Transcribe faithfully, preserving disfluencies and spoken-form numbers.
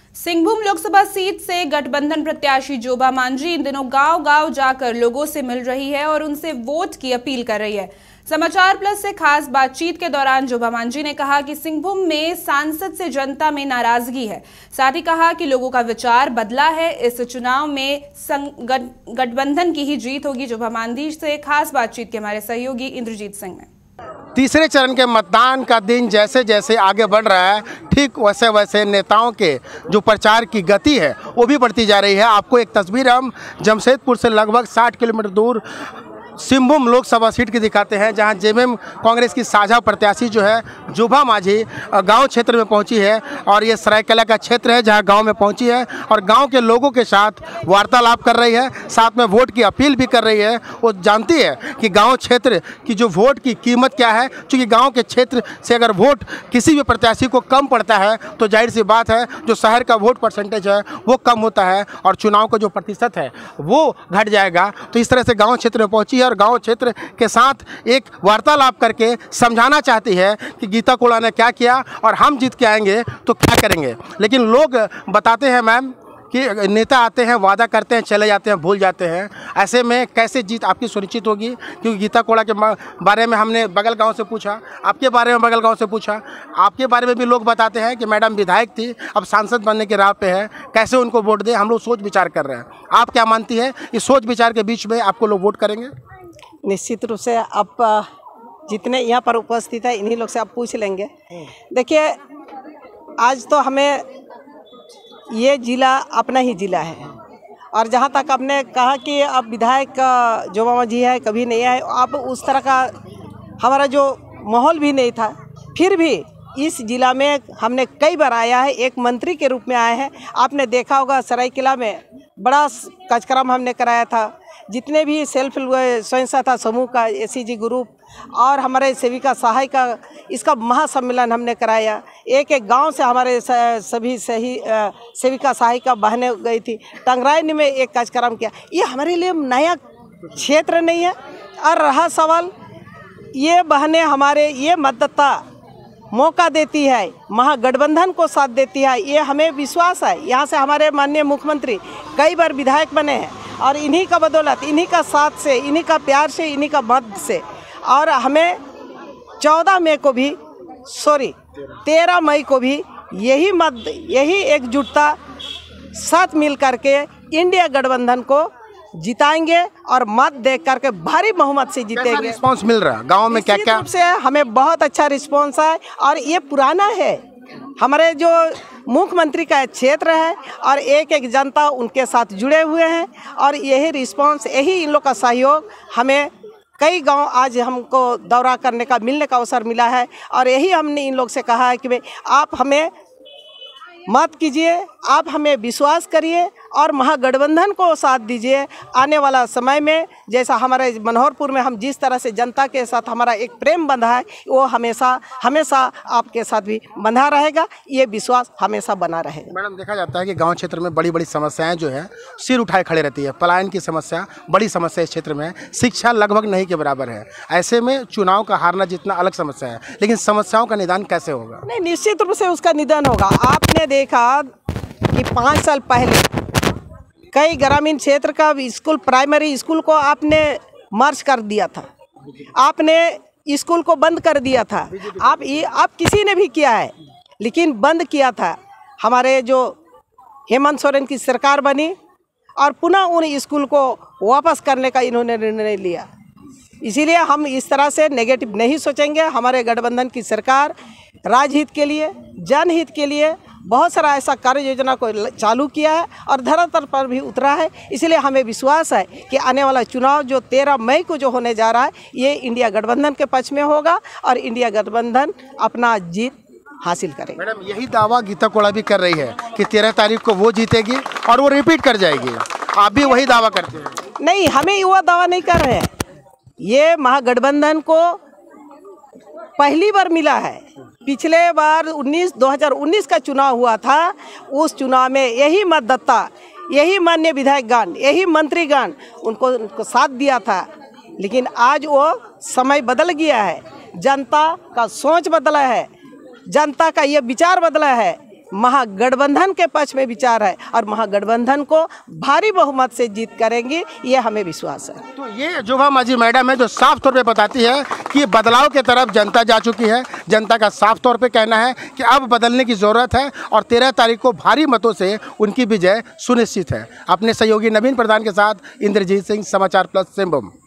Singhbhum Lok Sabha seat से गठबंधन प्रत्याशी जोबा मांझी इन दिनों गांव-गांव जाकर लोगों से मिल रही है और उनसे वोट की अपील कर रही है। समाचार प्लस से खास बातचीत के दौरान जोबा मांझी ने कहा कि सिंहभूम में सांसद से जनता में नाराजगी है। साथ ही कहा कि लोगों का विचार बदला है। इस चुनाव में गठबंधन की ही जीत होगी। जोबा मांझी से खास बातचीत के हमारे सहयोगी इंद्रजीत सिंह ने। तीसरे चरण के मतदान का दिन जैसे जैसे आगे बढ़ रहा है, ठीक वैसे वैसे नेताओं के जो प्रचार की गति है वो भी बढ़ती जा रही है। आपको एक तस्वीर हम जमशेदपुर से लगभग साठ किलोमीटर दूर सिंहभूम लोकसभा सीट की दिखाते हैं, जहां जेएमएम कांग्रेस की साझा प्रत्याशी जो है जोबा मांझी गांव क्षेत्र में पहुंची है। और ये सरायकला का क्षेत्र है जहां गांव में पहुंची है और गांव के लोगों के साथ वार्तालाप कर रही है, साथ में वोट की अपील भी कर रही है। वो जानती है कि गांव क्षेत्र की जो वोट की कीमत क्या है, क्योंकि गाँव के क्षेत्र से अगर वोट किसी भी प्रत्याशी को कम पड़ता है तो जाहिर सी बात है जो शहर का वोट परसेंटेज है वो कम होता है और चुनाव का जो प्रतिशत है वो घट जाएगा। तो इस तरह से गाँव क्षेत्र में पहुँची है और गांव क्षेत्र के साथ एक वार्तालाप करके समझाना चाहती है कि गीता कोड़ा ने क्या किया और हम जीत के आएंगे तो क्या करेंगे। लेकिन लोग बताते हैं मैम कि नेता आते हैं, वादा करते हैं, चले जाते हैं, भूल जाते हैं। ऐसे में कैसे जीत आपकी सुनिश्चित होगी? क्योंकि गीता कोड़ा के बारे में हमने बगल गांव से पूछा, आपके बारे में बगल गांव से पूछा, आपके बारे में भी लोग बताते हैं कि मैडम विधायक थी, अब सांसद बनने के राह पे है, कैसे उनको वोट दें। हम लोग सोच विचार कर रहे हैं। आप क्या मानती है, इस सोच विचार के बीच में आपको लोग वोट करेंगे? निश्चित रूप से आप जितने यहाँ पर उपस्थित है इन्हीं लोग से आप पूछ लेंगे। देखिए, आज तो हमें ये ज़िला अपना ही ज़िला है और जहाँ तक आपने कहा कि अब विधायक जोबा मांझी है, कभी नहीं है, अब उस तरह का हमारा जो माहौल भी नहीं था। फिर भी इस ज़िला में हमने कई बार आया है, एक मंत्री के रूप में आए हैं। आपने देखा होगा सरायकला में बड़ा कार्यक्रम हमने कराया था। जितने भी सेल्फ स्वयं सहायता समूह का एससीजी ग्रुप और हमारे सेविका सहायक का इसका महासम्मेलन हमने कराया। एक एक गांव से हमारे सभी सही सेविका सहायिका बहनें गई थी। टंगराई में एक कार्यक्रम किया। ये हमारे लिए नया क्षेत्र नहीं है। और रहा सवाल, ये बहनें हमारे ये मतदाता मौका देती है, महागठबंधन को साथ देती है, ये हमें विश्वास है। यहाँ से हमारे माननीय मुख्यमंत्री कई बार विधायक बने हैं और इन्हीं का बदौलत, इन्हीं का साथ से, इन्हीं का प्यार से, इन्हीं का मत से। और हमें चौदह मई को भी सॉरी तेरह मई को भी यही मत, यही एकजुटता साथ मिल करके इंडिया गठबंधन को जिताएंगे और मत दे करके भारी बहुमत से जीतेंगे। रिस्पांस मिल रहा है गांव में? क्या क्या से हमें बहुत अच्छा रिस्पांस है और ये पुराना है, हमारे जो मुख्यमंत्री का क्षेत्र है और एक एक जनता उनके साथ जुड़े हुए हैं। और यही रिस्पांस, यही इन लोग का सहयोग, हमें कई गांव आज हमको दौरा करने का, मिलने का अवसर मिला है। और यही हमने इन लोग से कहा है कि भाई आप हमें मत कीजिए, आप हमें विश्वास करिए और महागठबंधन को साथ दीजिए। आने वाला समय में जैसा हमारे मनोहरपुर में हम जिस तरह से जनता के साथ हमारा एक प्रेम बंधा है, वो हमेशा हमेशा आपके साथ भी बंधा रहेगा। ये विश्वास हमेशा बना रहेगा। मैडम, देखा जाता है कि गांव क्षेत्र में बड़ी बड़ी समस्याएं जो है सिर उठाए खड़े रहती है। पलायन की समस्या बड़ी समस्या इस क्षेत्र में, शिक्षा लगभग नहीं के बराबर है। ऐसे में चुनाव का हारना जितना अलग समस्या है, लेकिन समस्याओं का निदान कैसे होगा? नहीं, निश्चित रूप से उसका निदान होगा। आपने देखा कि पाँच साल पहले कई ग्रामीण क्षेत्र का स्कूल, प्राइमरी स्कूल को आपने मर्ज कर दिया था, आपने स्कूल को बंद कर दिया था। आप ये आप किसी ने भी किया है, लेकिन बंद किया था। हमारे जो हेमंत सोरेन की सरकार बनी और पुनः उन स्कूल को वापस करने का इन्होंने निर्णय लिया। इसीलिए हम इस तरह से नेगेटिव नहीं सोचेंगे। हमारे गठबंधन की सरकार राजहित के लिए, जनहित के लिए बहुत सारा ऐसा कार्य योजना को चालू किया है और धरातल पर भी उतरा है। इसलिए हमें विश्वास है कि आने वाला चुनाव जो तेरह मई को जो होने जा रहा है, ये इंडिया गठबंधन के पक्ष में होगा और इंडिया गठबंधन अपना जीत हासिल करेगा। मैडम, यही दावा गीता कोड़ा भी कर रही है कि तेरह तारीख को वो जीतेगी और वो रिपीट कर जाएगी। आप भी वही दावा करते हैं? नहीं, हमें वो दावा नहीं कर रहे हैं। ये महागठबंधन को पहली बार मिला है। पिछले बार उन्नीस दो हज़ार उन्नीस का चुनाव हुआ था, उस चुनाव में यही मतदाता, यही माननीय विधायकगण, यही मंत्रीगण उनको उनको साथ दिया था। लेकिन आज वो समय बदल गया है, जनता का सोच बदला है, जनता का ये विचार बदला है महागठबंधन के पक्ष में विचार है और महागठबंधन को भारी बहुमत से जीत करेंगी, ये हमें विश्वास है। तो ये जोभा मांझी मैडम है जो साफ तौर पे बताती है कि बदलाव के तरफ जनता जा चुकी है। जनता का साफ तौर पे कहना है कि अब बदलने की ज़रूरत है और तेरह तारीख को भारी मतों से उनकी विजय सुनिश्चित है। अपने सहयोगी नवीन प्रधान के साथ इंद्रजीत सिंह, समाचार प्लस सिंहभूम।